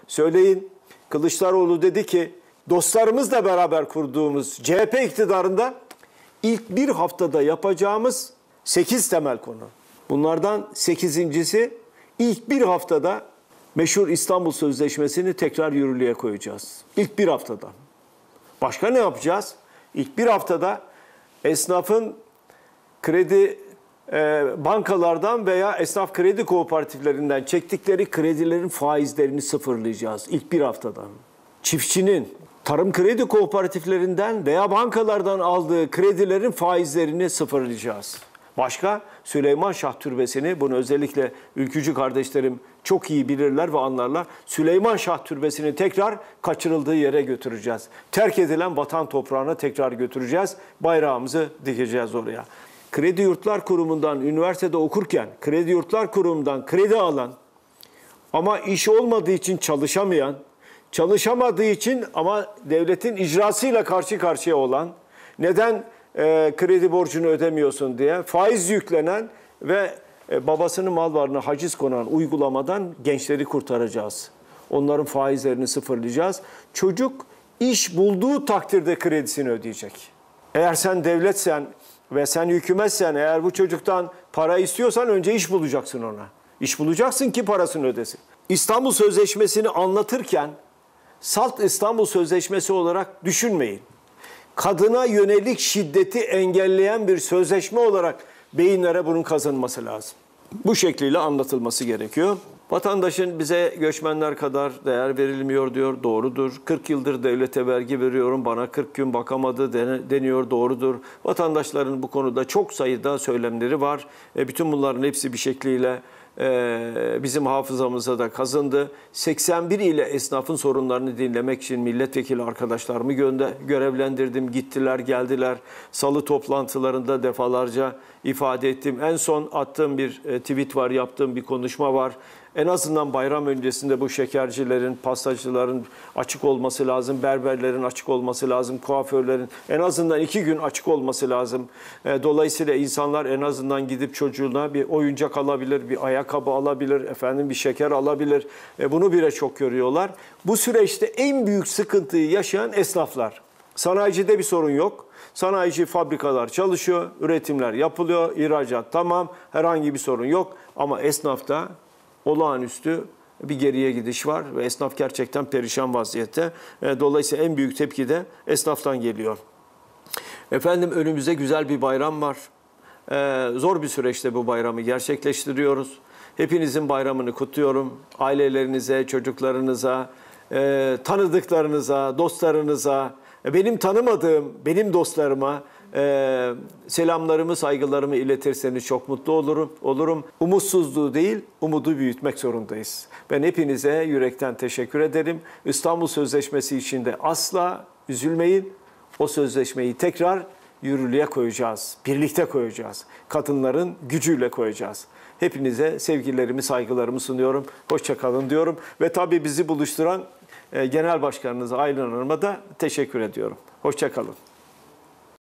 Söyleyin. Kılıçdaroğlu dedi ki dostlarımızla beraber kurduğumuz CHP iktidarında ilk bir haftada yapacağımız 8 temel konu. Bunlardan 8.'si ilk bir haftada meşhur İstanbul Sözleşmesi'ni tekrar yürürlüğe koyacağız. İlk bir haftada. Başka ne yapacağız? İlk bir haftada esnafın kredi bankalardan veya esnaf kredi kooperatiflerinden çektikleri kredilerin faizlerini sıfırlayacağız ilk bir haftada. Çiftçinin tarım kredi kooperatiflerinden veya bankalardan aldığı kredilerin faizlerini sıfırlayacağız. Başka? Süleyman Şah Türbesi'ni, bunu özellikle ülkücü kardeşlerim çok iyi bilirler ve anlarlar. Süleyman Şah Türbesi'ni tekrar kaçırıldığı yere götüreceğiz. Terk edilen vatan toprağına tekrar götüreceğiz. Bayrağımızı dikeceğiz oraya. Kredi Yurtlar Kurumu'ndan üniversitede okurken Kredi Yurtlar Kurumu'ndan kredi alan ama iş olmadığı için çalışamayan, çalışamadığı için ama devletin icrasıyla karşı karşıya olan, neden kredi borcunu ödemiyorsun diye faiz yüklenen ve babasının mal varlığına haciz konan uygulamadan gençleri kurtaracağız. Onların faizlerini sıfırlayacağız. Çocuk iş bulduğu takdirde kredisini ödeyecek. Eğer sen devletsen ve sen hükümetsen, eğer bu çocuktan para istiyorsan önce iş bulacaksın ona. İş bulacaksın ki parasını ödesin. İstanbul Sözleşmesi'ni anlatırken salt İstanbul Sözleşmesi olarak düşünmeyin. Kadına yönelik şiddeti engelleyen bir sözleşme olarak beyinlere bunun kazınması lazım. Bu şekliyle anlatılması gerekiyor. Vatandaşın bize göçmenler kadar değer verilmiyor diyor, doğrudur. 40 yıldır devlete vergi veriyorum, bana 40 gün bakamadı deniyor, doğrudur. Vatandaşların bu konuda çok sayıda söylemleri var. Bütün bunların hepsi bir şekliyle bizim hafızamıza da kazındı. 81 ile esnafın sorunlarını dinlemek için milletvekili arkadaşlarımı görevlendirdim. Gittiler, geldiler. Salı toplantılarında defalarca ifade ettim. En son attığım bir tweet var, yaptığım bir konuşma var. En azından bayram öncesinde bu şekercilerin, pastacıların açık olması lazım, berberlerin açık olması lazım, kuaförlerin en azından 2 gün açık olması lazım. Dolayısıyla insanlar en azından gidip çocuğuna bir oyuncak alabilir, bir ayakkabı alabilir, bir şeker alabilir. Bunu bile çok görüyorlar. Bu süreçte en büyük sıkıntıyı yaşayan esnaflar. Sanayicide bir sorun yok. Sanayici fabrikalar çalışıyor, üretimler yapılıyor, ihracat tamam, herhangi bir sorun yok. Ama esnafta olağanüstü bir geriye gidiş var ve esnaf gerçekten perişan vaziyette. Dolayısıyla en büyük tepki de esnaftan geliyor. Önümüzde güzel bir bayram var. Zor bir süreçte bu bayramı gerçekleştiriyoruz. Hepinizin bayramını kutluyorum. Ailelerinize, çocuklarınıza, tanıdıklarınıza, dostlarınıza, benim tanımadığım, benim dostlarıma selamlarımı, saygılarımı iletirseniz çok mutlu olurum. Umutsuzluğu değil, umudu büyütmek zorundayız. Ben hepinize yürekten teşekkür ederim. İstanbul Sözleşmesi için de asla üzülmeyin. O sözleşmeyi tekrar yürürlüğe koyacağız. Birlikte koyacağız. Kadınların gücüyle koyacağız. Hepinize sevgilerimi, saygılarımı sunuyorum. Hoşça kalın diyorum. Ve tabii bizi buluşturan Genel Başkanınız Aylin Hanım'a da teşekkür ediyorum. Hoşça kalın.